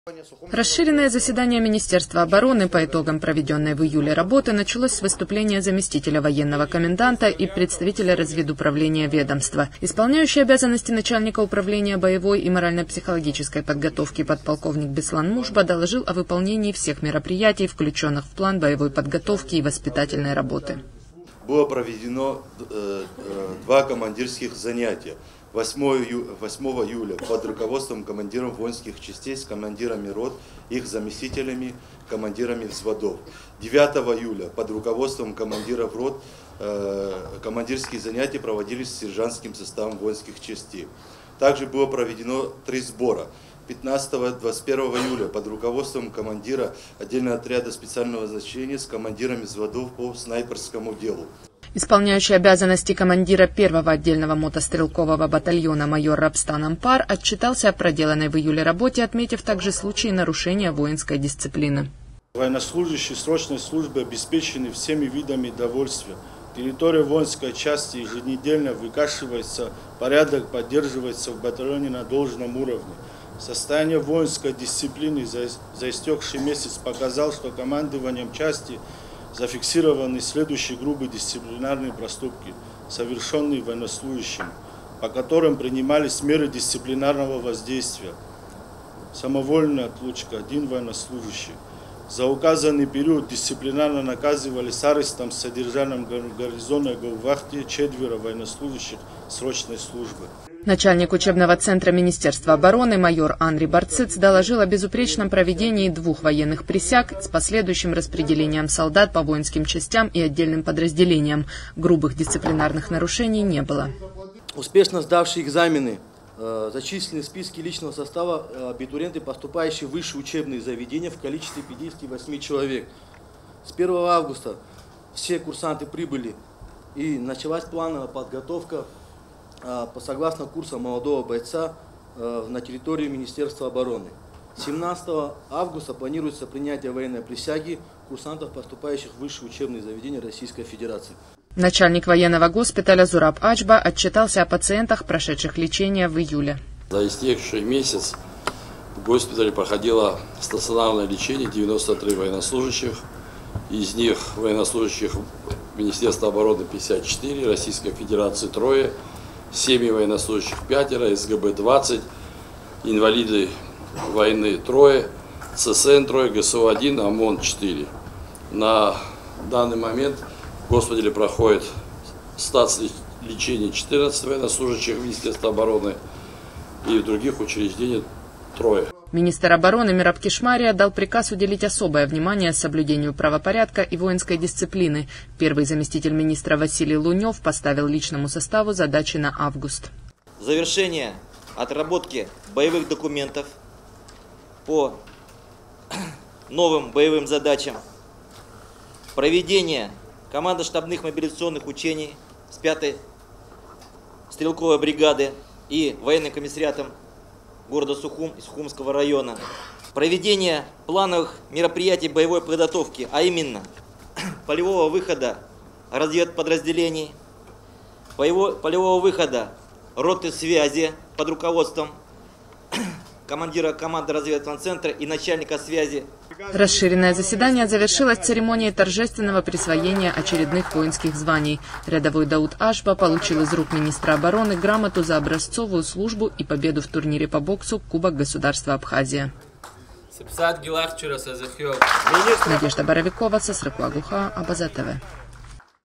Расширенное заседание Министерства обороны по итогам проведенной в июле работы началось с выступления заместителя военного коменданта и представителя разведуправления ведомства. Исполняющий обязанности начальника управления боевой и морально-психологической подготовки подполковник Беслан Мушба доложил о выполнении всех мероприятий, включенных в план боевой подготовки и воспитательной работы. Было проведено 2 командирских занятия. 8 июля под руководством командиров воинских частей с командирами рот, их заместителями, командирами взводов. 9 июля под руководством командиров рот командирские занятия проводились с сержантским составом воинских частей. Также было проведено 3 сбора. 15-21 июля под руководством командира отдельного отряда специального назначения с командирами взводов по снайперскому делу. Исполняющий обязанности командира 1-го отдельного мотострелкового батальона майор Рабстан Ампар отчитался о проделанной в июле работе, отметив также случаи нарушения воинской дисциплины. Военнослужащие срочной службы обеспечены всеми видами довольствия. Территория воинской части еженедельно выкашивается, порядок поддерживается в батальоне на должном уровне. Состояние воинской дисциплины за истекший месяц показал, что командованием части зафиксированы следующие грубые дисциплинарные проступки, совершенные военнослужащими, по которым принимались меры дисциплинарного воздействия. Самовольная отлучка – 1 военнослужащий. За указанный период дисциплинарно наказывали с арестом с содержанием гарнизонной гауптвахты 4 военнослужащих срочной службы. Начальник учебного центра Министерства обороны майор Анри Барциц доложил о безупречном проведении 2 военных присяг с последующим распределением солдат по воинским частям и отдельным подразделениям. Грубых дисциплинарных нарушений не было. Успешно сдавшие экзамены, зачислены в списки личного состава абитуриенты, поступающие в высшие учебные заведения в количестве 58 человек. С 1 августа все курсанты прибыли и началась плановая подготовка согласно курсам молодого бойца на территории Министерства обороны. 17 августа планируется принятие военной присяги курсантов, поступающих в высшие учебные заведения Российской Федерации. Начальник военного госпиталя Зураб Ачба отчитался о пациентах, прошедших лечение в июле. За истекший месяц в госпитале проходило стационарное лечение 93 военнослужащих. Из них военнослужащих Министерства обороны 54, Российской Федерации 3, семьи военнослужащих 5, СГБ 20, инвалиды войны 3, ЦСН 3, ГСУ 1, ОМОН 4. На данный момент в госпитале проходит статус лечения 14 военнослужащих Министерства обороны и в других учреждениях 3. Министр обороны Мираб Кишмария дал приказ уделить особое внимание соблюдению правопорядка и воинской дисциплины. Первый заместитель министра Василий Лунев поставил личному составу задачи на август. Завершение отработки боевых документов по новым боевым задачам. Проведение командно-штабных мобилизационных учений с 5-й стрелковой бригады и военным комиссариатом города Сухум и Сухумского района. Проведение плановых мероприятий боевой подготовки, а именно полевого выхода разведподразделений, полевого выхода роты связи под руководством командира команды разведывательного центра и начальника связи. Расширенное заседание завершилось церемонией торжественного присвоения очередных воинских званий. Рядовой Дауд Ашба получил из рук министра обороны грамоту за образцовую службу и победу в турнире по боксу Кубок государства Абхазия. Надежда Боровикова, Сосрыкуагуха, Абаза ТВ.